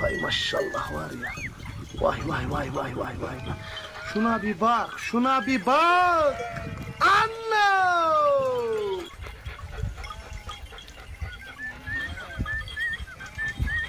Vay maşallah var ya. Vay vay vay vay vay vay. Şuna bir bak, şuna bir bak. Anne!